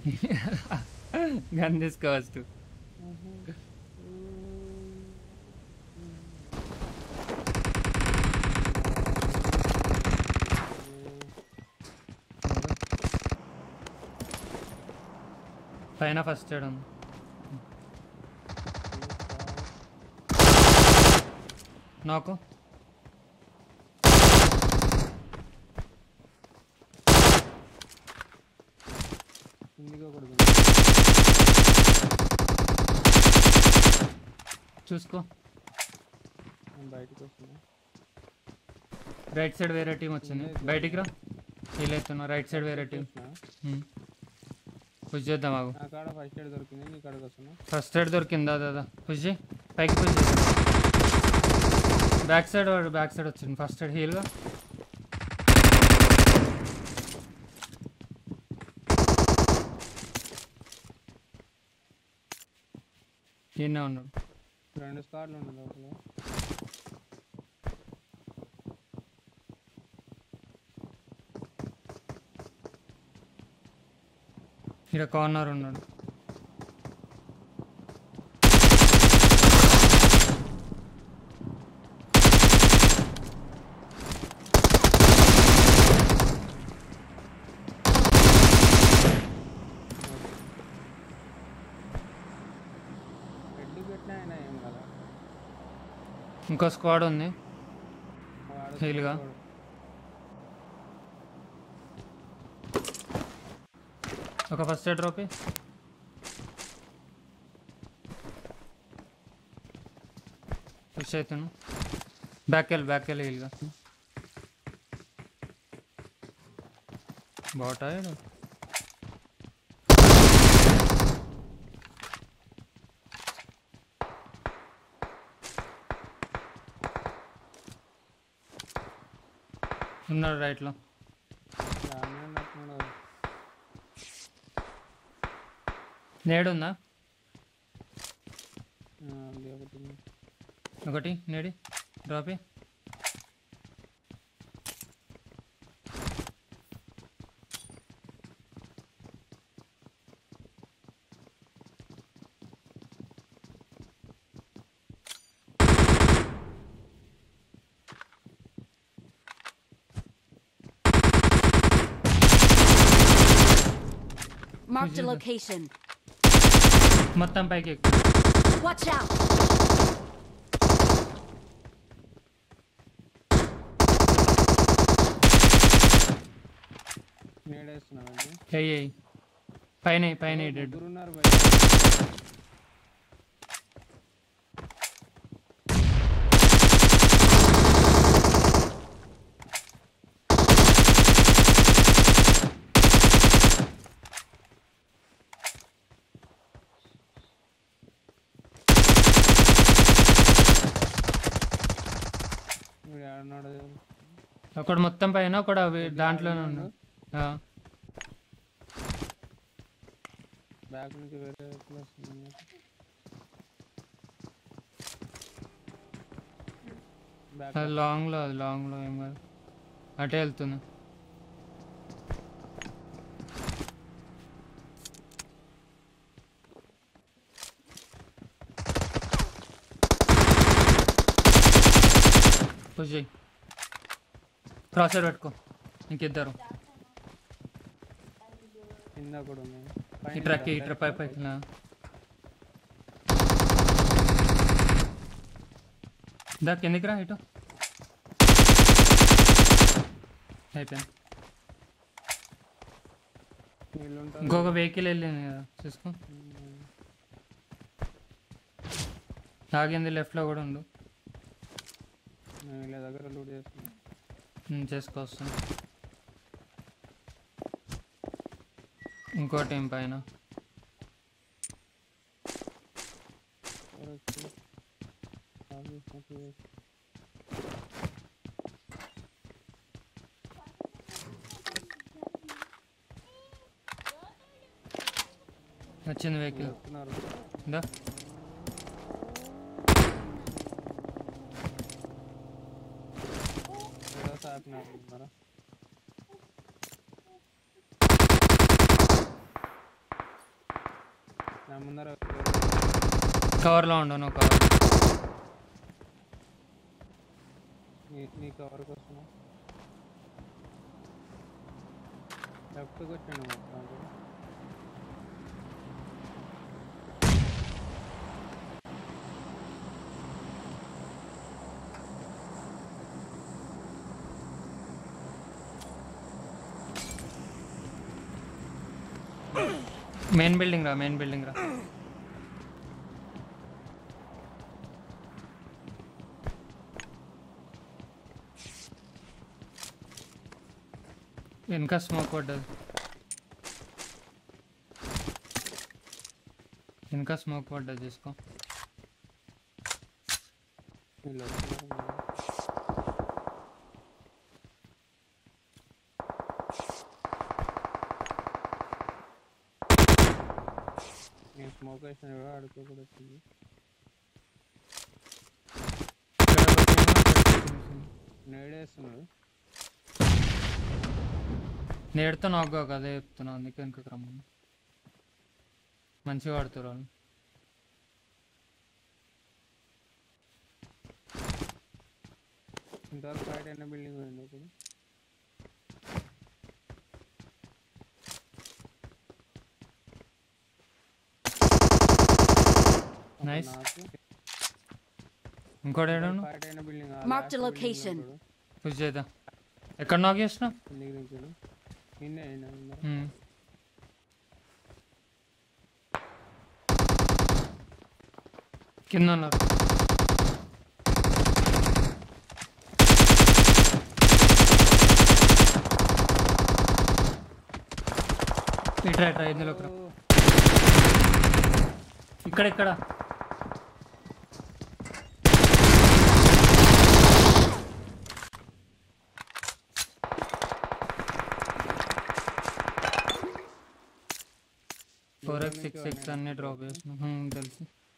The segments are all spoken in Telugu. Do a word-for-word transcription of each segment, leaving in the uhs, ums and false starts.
గన్ తీసుకోవచ్చు. పైన ఫస్ట్ ఎయిడ్ ఉంది. నాకు చూసుకో. రైట్ సైడ్ వేరే టీం వచ్చింది. బయటికి రా. ఫీల్ అవుతున్నా. రైట్ సైడ్ వేరే టీం పుష్ చేద్దాం. ఆగు. ఫస్ట్ ఎయిడ్ దొరికిందా దాదా? పుష్ చేయి. పైకి పుష్ చేయి. బ్యాక్ సైడ్ వాడు బ్యాక్ సైడ్ వచ్చింది. ఫస్ట్ ఎయిడ్ హీల్గా. ఈయనే ఉన్నాడు. రెండు స్కార్లు ఉన్నాయి లోపల. ఇక్కడ కార్నర్ ఉన్నాడు. ఇంకో స్క్వాడ్ ఉంది హీల్గా. ఒక ఫస్ట్ ఎయిడ్ డ్రాప్. పుష్ అవుతాను. బ్యాక్ వెళ్ళి బ్యాక్ వెళ్ళి హీల్గా. బాటా ఉన్నాడు రైట్లో. నేడుందా? ఒకటి నేడి డ్రాపి. Marked a location. మొత్తం పైకి. Watch out. నేడేస్తున్నానండి. ఏయ్ పైన పైన డెడ్. ఒకడు మొత్తం పైన ఒకడు దాంట్లోనే ఉన్నాడు. లాంగ్ లో అది లాంగ్ లో ఏం కాదు. అటే వెళ్తున్నా. పుష్ చేయి. క్రాసర్ పెట్టుకో. ఇంకిద్దరు ఇట్రక్కి ఇట్ర పై పైకి. దా కిందికి రా. ఇటు అయిపోయింది. ఇంకొక వెహికల్ వెళ్ళింది కదా చూసుకో. ఆగింది. లెఫ్ట్లో కూడా ఉండు. దగ్గర లోడ్ చేస్తున్నా. చేసుకొస్తాను. ఇంకో టీం పైన వచ్చింది వెహికల్. దా నా ముందర కవర్లో ఉండు నువ్వు కవర్. నీ నీ కవర్కి వస్తున్నా. లెఫ్ట్కి వచ్చాను మొత్తం. మెయిన్ బిల్డింగ్ రా, మెయిన్ బిల్డింగ్ రా. వెనక స్మోక్ పడ్డది, వెనక స్మోక్ పడ్డది తీసుకో. వీళ్ళు వస్తున్నారు. నేను స్మోక్ వేసిన కూడా అడుగు కూడా వచ్చింది. నేడేస్తున్నాడు. నేడుతో నాకు అదే చెప్తున్నా, అందుకే వెనకకి రమ్మను. మంచిగా ఆడుతారు వాళ్ళు. ఇంతవరకు ఫైట్ అయిన బిల్డింగ్ పోయింది ఇప్పుడు. నైస్. ఇంకోటి ఏడు ఫైట్ అయిన building Marked a location. Push చేద్దాం. ఎక్కడ నాకు చేసినా నిన్నే కింద ఉన్నారు. ఇట్రా ఇట్రా ఇందులోకి రా. ఇక్కడ ఇక్కడ ఫోర్ ఎక్స్ సిక్స్ ఎక్స్ అన్ని డ్రాప్ చేసిన తెలుసు.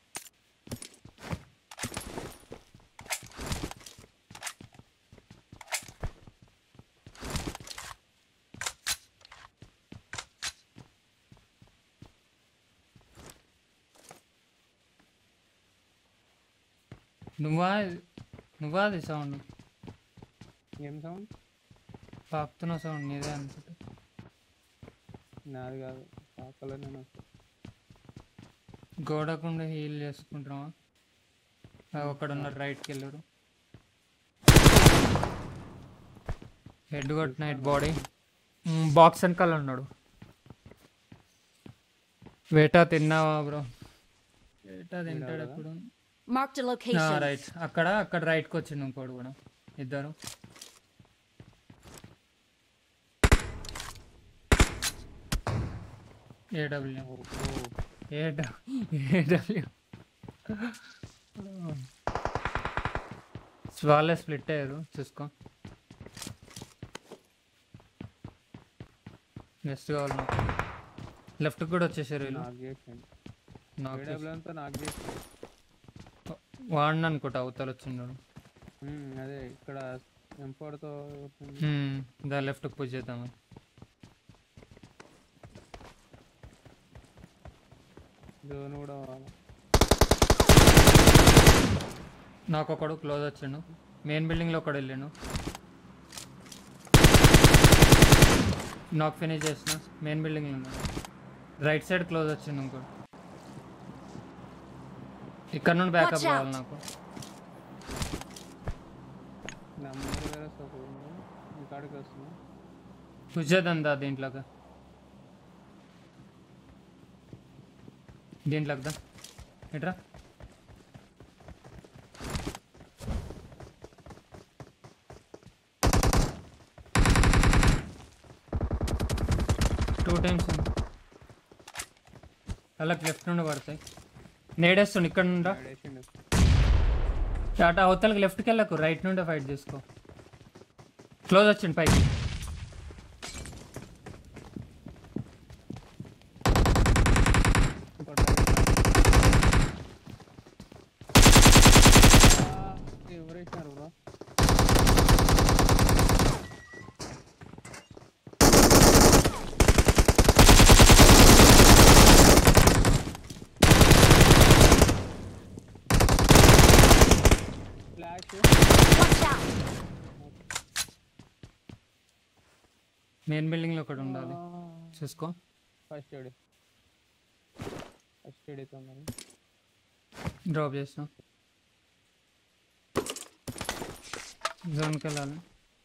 నువ్వా నువ్వా అది సౌండ్? ఏం సౌండ్? పాకుతున్న సౌండ్ నీదే అనుకుంటా. నాది కాదు, పాకలో నేను గోడకుండా హీల్ చేసుకుంటున్నావా? ఒకడు ఉన్నారు రైట్కి వెళ్ళారు. హెడ్ కొట్టిన హెడ్ బాడీ బాక్స్ వెనకాల ఉన్నాడు. వేటా తిన్నావా బ్రో? వేటా తింటాడు ఎప్పుడు. Marked a location. రైట్ అక్కడ అక్కడ రైట్కి వచ్చిండు ఇంకోడు కూడా, ఇద్దరు. ఏడబ్ల్యూ ఏడబ్ల్యూ వాళ్ళే స్ప్లిట్ అయ్యారు చూసుకో. నెక్స్ట్ కావాలి నాకు. లెఫ్ట్ కూడా వచ్చేసారు వీళ్ళు. వాడిని అనుకుంటా అవతల వచ్చిండు. అదే ఇక్కడ ఎంపోర్తో దా లెఫ్ట్కి పూజ చేద్దామని. కూడా నాకు ఒకడు క్లోజ్ వచ్చిండు. మెయిన్ బిల్డింగ్లో ఒకడు వెళ్ళాను. నాకు ఫినిష్ చేసిన మెయిన్ బిల్డింగ్లో ఉన్నాడు. రైట్ సైడ్ క్లోజ్ వచ్చిండు ఇంకోటి. ఇక్కడ నుండి బ్యాకప్ కావాలి నాకు. చూసేదందా దీంట్లోకి దీంట్లోకి దా ఎట్రా. టూ టైమ్స్ అలా లెఫ్ట్ నుండి పడతాయి. నేడేస్తుండు ఇక్కడ నుండా. అటు అవతలకి లెఫ్ట్కి వెళ్ళకు, రైట్ నుండే ఫైట్ చేసుకో. క్లోజ్ వచ్చిండు పైకి. మెయిన్ బిల్డింగ్లో ఒకటి ఉండాలి చూసుకో. ఫస్ట్ ఎయిడ్ ఫస్ట్ ఎయిడ్ అయితే ఉండాలి. డ్రాప్ చేసిన జోన్కి వెళ్ళాలి.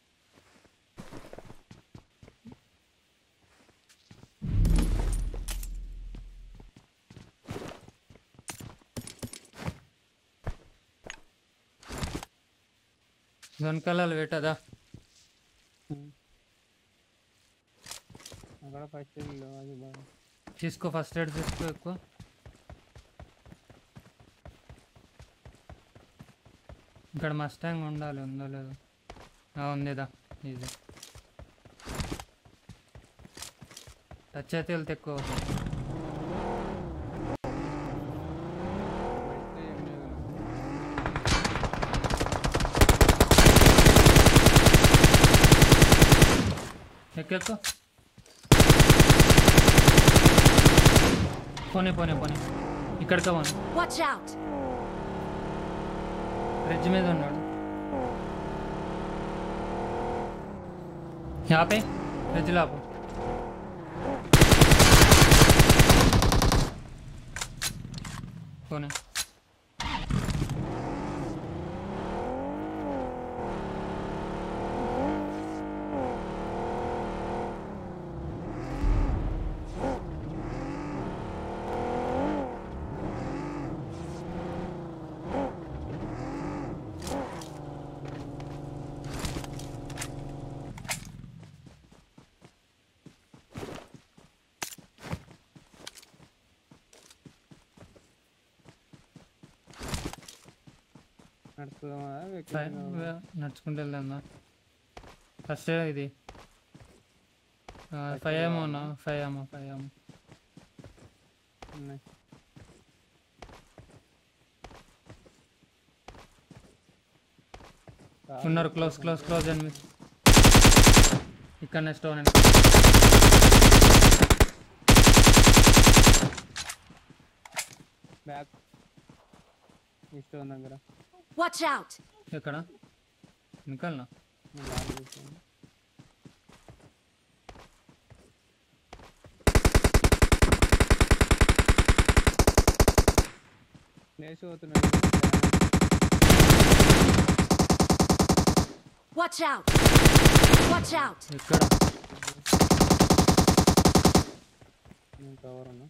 జోన్కి వెళ్ళాలి వేటదా అక్కడ ఫస్ట్ ఎయిడ్ అది బాగా తీసుకో. ఫస్ట్ ఎయిడ్ తీసుకో ఎక్కువ. ఇక్కడ మస్టాంగ్ ఉండాలి, ఉందో లేదో. ఉందిదా ఇది టచ్ అయితే వెళ్తే ఎక్కువ అవుతుంది. ఎక్కువ పోనీ పోనీ పోనీ ఇక్కడికి పోనీ. Watch out! బ్రిడ్జ్ మీద ఉన్నాడు. యాపే బ్రిడ్జ్ లాపు. పోనీ నడుచుకుంటూ వెళ్దాం. ఫస్ట్ ఇది ఫైవ్ ఏమోనా ఫైవ్ ఏమో ఫైవ్ ఏమో ఉన్నారు. క్లోజ్ క్లోజ్ క్లోజ్ అండి. ఇక్కడ స్టోన్ అండి. బ్యాక్ ఈ స్టోన్ దగ్గర. Watch out! ఎక్కడ నికల్నా ప్లేస్ పోతున్నాడు. Watch out! Watch out! ఎక్కడ నేను కవర్ ఉన్నా.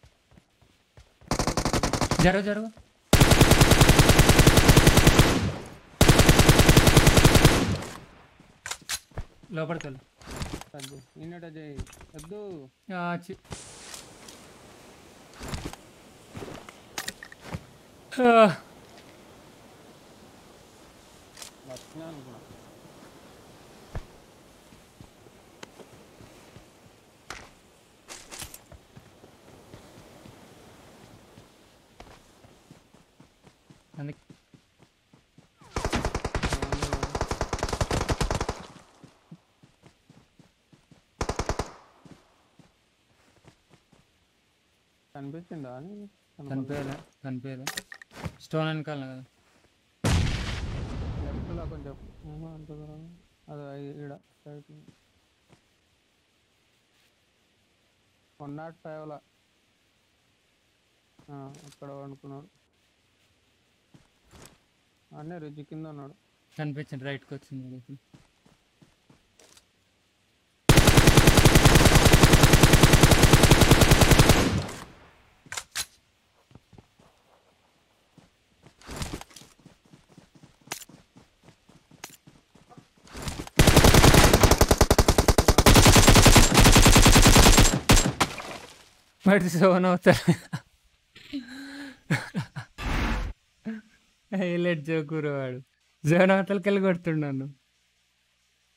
జరుగు జరుగు. లోపలికి వెళ్ళు. వద్దు నిన్నట చేయి వద్దు. వచ్చినా అనుకున్నా. అందుకే కనిపించిందా అని కనిపించలే కనిపించలే. స్టోన్ వెనకాల కదా లెఫ్ట్లో కొంచెం అది ఈడ వన్ నాట్ ఫైవ్లో అక్కడ అనుకున్నాడు. అన్నీ రిజ్జి కింద ఉన్నాడు. కనిపించింది రైట్కి వచ్చింది. మరి సోన్ అవుతారు. హైలైట్ జోకూరు వాడు జోన్ అవతలకి వెళ్ళి కొడుతున్నాను.